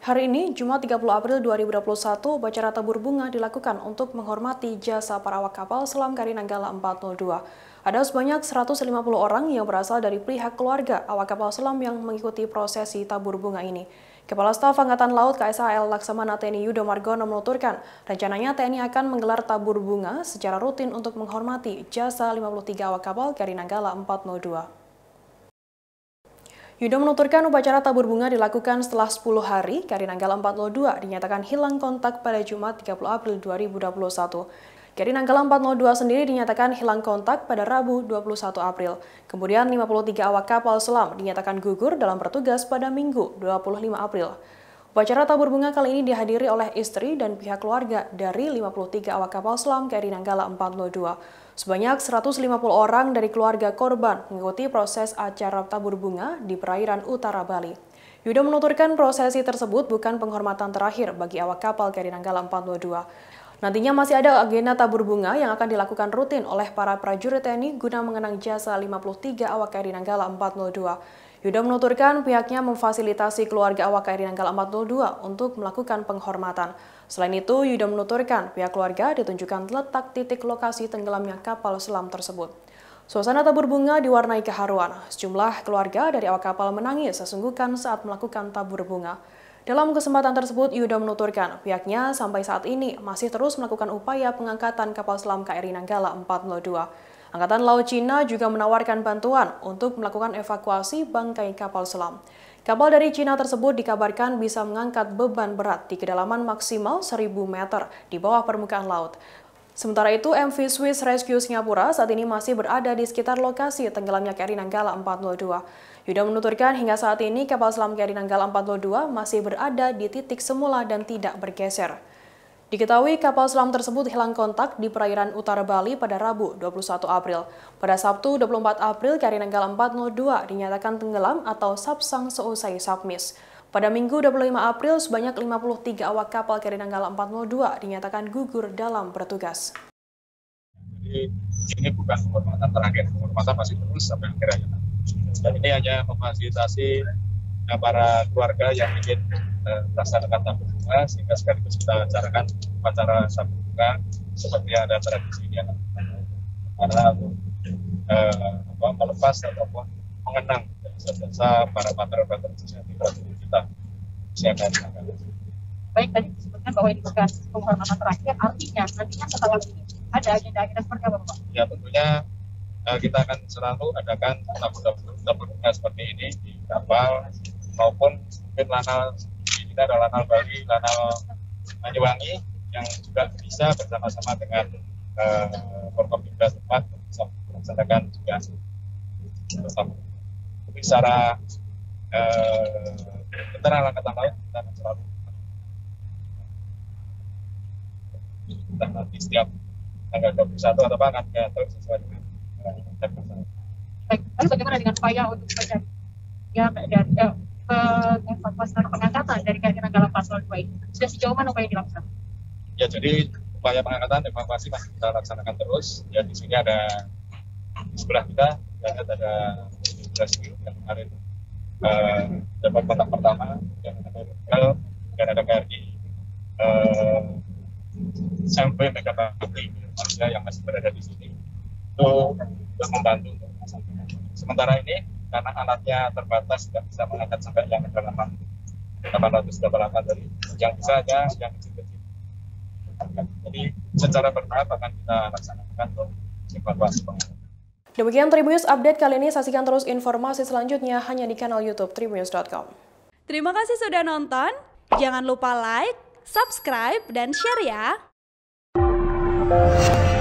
Hari ini, Jumat 30 April 2021, upacara tabur bunga dilakukan untuk menghormati jasa para awak kapal selam KRI Nanggala 402. Ada sebanyak 150 orang yang berasal dari pihak keluarga awak kapal selam yang mengikuti prosesi tabur bunga ini. Kepala Staf Angkatan Laut KSAL Laksamana TNI Yudo Margono menuturkan, rencananya TNI akan menggelar tabur bunga secara rutin untuk menghormati jasa 53 awak kapal KRI Nanggala 402. Yudo menuturkan upacara tabur bunga dilakukan setelah 10 hari KRI Nanggala 402 dinyatakan hilang kontak pada Jumat 30 April 2021. KRI Nanggala 402 sendiri dinyatakan hilang kontak pada Rabu 21 April. Kemudian 53 awak kapal selam dinyatakan gugur dalam bertugas pada Minggu 25 April. Upacara tabur bunga kali ini dihadiri oleh istri dan pihak keluarga dari 53 awak kapal selam KRI Nanggala 402. Sebanyak 150 orang dari keluarga korban mengikuti proses acara tabur bunga di perairan utara Bali. Yudo menuturkan prosesi tersebut bukan penghormatan terakhir bagi awak kapal KRI Nanggala 402. Nantinya masih ada agenda tabur bunga yang akan dilakukan rutin oleh para prajurit TNI guna mengenang jasa 53 awak KRI Nanggala 402. Yudo menuturkan pihaknya memfasilitasi keluarga awak KRI Nanggala 402 untuk melakukan penghormatan. Selain itu, Yudo menuturkan pihak keluarga ditunjukkan letak titik lokasi tenggelamnya kapal selam tersebut. Suasana tabur bunga diwarnai keharuan. Sejumlah keluarga dari awak kapal menangis sesungguhkan saat melakukan tabur bunga. Dalam kesempatan tersebut, Yudo menuturkan pihaknya sampai saat ini masih terus melakukan upaya pengangkatan kapal selam KRI Nanggala 402. Angkatan Laut Cina juga menawarkan bantuan untuk melakukan evakuasi bangkai kapal selam. Kapal dari Cina tersebut dikabarkan bisa mengangkat beban berat di kedalaman maksimal 1.000 meter di bawah permukaan laut. Sementara itu, MV Swiss Rescue Singapura saat ini masih berada di sekitar lokasi tenggelamnya KRI Nanggala 402. Yudo menuturkan hingga saat ini kapal selam KRI Nanggala 402 masih berada di titik semula dan tidak bergeser. Diketahui kapal selam tersebut hilang kontak di perairan utara Bali pada Rabu 21 April. Pada Sabtu 24 April, KRI Nanggala 402 dinyatakan tenggelam atau sabsang seusai submis. Pada Minggu 25 April, sebanyak 53 awak kapal KRI Nanggala 402 dinyatakan gugur dalam bertugas. Jadi ini bukan penghormatan terakhir, penghormatan masih terus sampai akhirnya. Dan ini hanya memfasilitasi para keluarga yang ingin melaksanakan tabur bunga, sehingga sekaligus kita acarakan upacara tabur bunga seperti ada tradisi ini karena untuk melepas ataupun mengenang jasa para pater-pater sejati kita. Baik, tadi disebutkan bahwa ini bukan penghormatan terakhir, artinya nantinya setelah ini ada agenda seperti apa, Pak? Ya, tentunya kita akan selalu adakan tabur bunga seperti ini di kapal maupun mungkin lanal. Kita ada lanal Bali, lanal Banyuwangi yang juga bisa bersama-sama dengan Forkopimda tempat bisa melaksanakan juga tabur. Tapi secara internal Angkatan Laut kita akan selalu kita nanti setiap tanggal 21 atau akan diatur sesuai dengan jadwal. Baik, lalu bagaimana dengan upaya untuk mencari evakuasi pengangkatan dari KRI Nanggala 402 ini? Sudah sejauh mana upaya yang dilakukan? Ya, jadi upaya pengangkatan evakuasi masih kita laksanakan terus. Ya, di sini ada di sebelah kita ada rescue yang kemarin dapat kontak pertama dan ada KRI sampai Megabakti manusia yang masih berada di sini untuk membantu. Sementara ini karena alatnya terbatas, tidak bisa mengangkat sampai yang kedalaman 888 dari yang bisa aja yang kecil-kecil. Jadi secara bertahap akan kita laksanakan untuk evakuasi pengangkatan. Demikian Tribunnews Update kali ini, saksikan terus informasi selanjutnya hanya di kanal YouTube tribunnews.com. Terima kasih sudah nonton, jangan lupa like, subscribe, dan share ya!